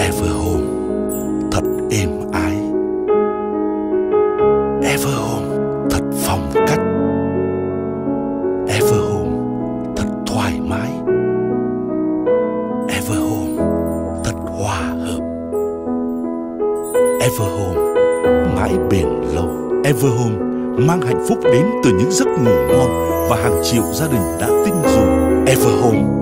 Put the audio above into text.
Everhome thật êm ái, Everhome thật phong cách, Everhome thật thoải mái, Everhome thật hòa hợp, Everhome mãi bền lâu. Everhome mang hạnh phúc đến từ những giấc ngủ ngon và hàng triệu gia đình đã tinh dùng. Everhome